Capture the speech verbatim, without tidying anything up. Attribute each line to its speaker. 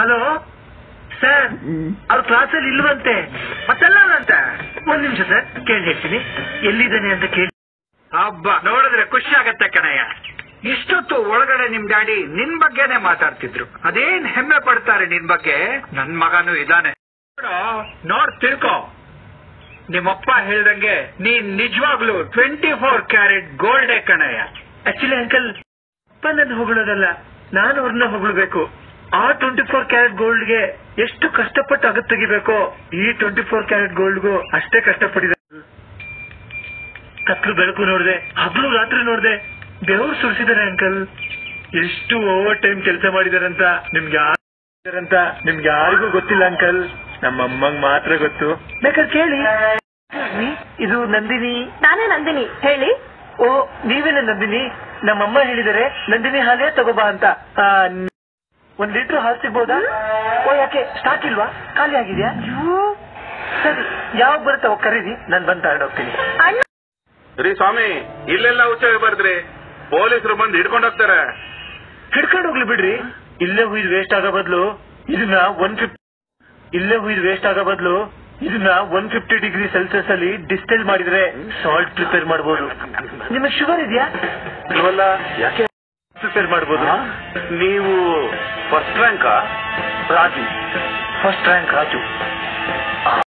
Speaker 1: Hello sir, ಅವ್ರ ಕ್ಲಾಸಲ್ಲಿ ಇಲ್ವಂತೆ, ಮತ್ತೆಲ್ಲ ಅಂತ. ಒಂದ್ ನಿಮಿಷ ಸರ್, ಕೇಳಿ ಹೇಳ್ತೀನಿ. ಎಲ್ಲಿದ್ದಾನೆ ಅಂತ ಕೇಳಿ.
Speaker 2: ಹಬ್ಬ ನೋಡಿದ್ರೆ ಖುಷಿ ಆಗತ್ತೆ ಕಣಯ್ಯ. ಇಷ್ಟೊತ್ತು ಒಳಗಡೆ ನಿಮ್ ಡ್ಯಾಡಿ ನಿನ್ ಬಗ್ಗೆನೆ ಮಾತಾಡ್ತಿದ್ರು. ಅದೇನ್ ಹೆಮ್ಮೆ ಪಡ್ತಾರೆ ನಿನ್ ಬಗ್ಗೆ. ನನ್ ಮಗನೂ ಇದಾನೆ ನೋಡ್ ತಿಳ್ಕೊ. ನಿಮ್ಮಪ್ಪ ಹೇಳ್ದಂಗೆ ನೀನ್ ನಿಜವಾಗ್ಲು ಟ್ವೆಂಟಿ ಫೋರ್ ಕ್ಯಾರೆಟ್ ಗೋಲ್ಡೇ ಕಣಯ್ಯ.
Speaker 1: ಆಕ್ಚುಲಿ ಅಂಕಲ್, ಅಪ್ಪ ನನ್ನ ಹೊಗಳೋದಲ್ಲ, ನಾನು ಅವ್ರನ್ನ ಹೊಗಳಬೇಕು. ಆ ಟ್ವೆಂಟಿ ಫೋರ್ ಕ್ಯಾರೆಟ್ ಗೋಲ್ಡ್ಗೆ ಎಷ್ಟು ಕಷ್ಟಪಟ್ಟು ಅಗತ್ ತೆಗಿಬೇಕೋ ಈ ಟ್ವೆಂಟಿ ಫೋರ್ ಕ್ಯಾರೆಟ್ ಗೋಲ್ಡ್ಗೂ ಅಷ್ಟೇ ಕಷ್ಟಪಟ್ಟಿದೆ. ಕತ್ಲು ಬೆಳಕು ನೋಡ್ದೆ, ಹಗಲು ರಾತ್ರಿ ನೋಡ್ದೆ, ಬೆವರು ಸುರಿಸಿದಾರೆ ಅಂಕಲ್. ಎಷ್ಟು ಓವರ್ ಟೈಮ್ ಕೆಲಸ ಮಾಡಿದಾರಂತ ನಿಮ್ಗೆ ಅಂತ ನಿಮ್ಗೆ ಯಾರಿಗೂ ಗೊತ್ತಿಲ್ಲ ಅಂಕಲ್. ನಮ್ಮಮ್ಮಂಗ್ ಮಾತ್ರ ಗೊತ್ತು. ಬೇಕಾದ್ರೆ ಕೇಳಿ. ಇದು ನಂದಿನಿ.
Speaker 3: ನಾನೇ ನಂದಿನಿ, ಹೇಳಿ.
Speaker 1: ಓ, ನೀವೇನ ನಂದಿನಿ? ನಮ್ಮಮ್ಮ ಹೇಳಿದರೆ ನಂದಿನಿ ಹಾಲೇ ತಗೋಬಾ ಅಂತ. ಒಂದ್ ಲೀಟರ್ ಹಾಲು ಸಿಗ್ಬೋದಾ? ಓ, ಯಾಕೆ ಸ್ಟಾಕ್ ಇಲ್ವಾ? ಖಾಲಿ ಆಗಿದ್ಯಾ? ಸರಿ, ಯಾವಾಗ ಬರುತ್ತಾವ ಕರೀರಿ, ನಾನ್ ಬಂದ್ ತಗೊಂಡೋಗ್ತೀನಿ.
Speaker 4: ರೀ ಸ್ವಾಮಿ, ಇಲ್ಲೆಲ್ಲ ಹುಚ್ಚಾಗಿ ಬರ್ದ್ರಿ, ಪೊಲೀಸರು ಬಂದು ಹಿಡ್ಕೊಂಡು ಹೋಗ್ತಾರೆ.
Speaker 1: ಹಿಡ್ಕೊಂಡು ಹೋಗ್ಲಿ ಬಿಡ್ರಿ. ಇಲ್ಲೇ ಹುಯ್ದು ವೇಸ್ಟ್ ಆಗೋ ಬದಲು ಇದನ್ನ ಒನ್ ಫಿಫ್ಟಿ ಇಲ್ಲೇ ಹುಯ್ದು ವೇಸ್ಟ್ ಆಗೋ ಬದಲು ಇದನ್ನ ಒನ್ ಫಿಫ್ಟಿ ಡಿಗ್ರಿ ಸೆಲ್ಸಿಯಸ್ ಅಲ್ಲಿ ಡಿಸ್ಟಿಲ್ ಮಾಡಿದ್ರೆ ಸಾಲ್ಟ್ ಪ್ರಿಪೇರ್ ಮಾಡಬಹುದು. ನಿಮಗೆ ಶುಗರ್ ಇದೆಯಾ?
Speaker 4: ಇಲ್ವಲ್ಲ, ಯಾಕೆ
Speaker 1: ಪ್ರಿಪೇರ್ ಮಾಡಬಹುದು.
Speaker 4: ನೀವು first rank
Speaker 1: Raju, first rank Raju.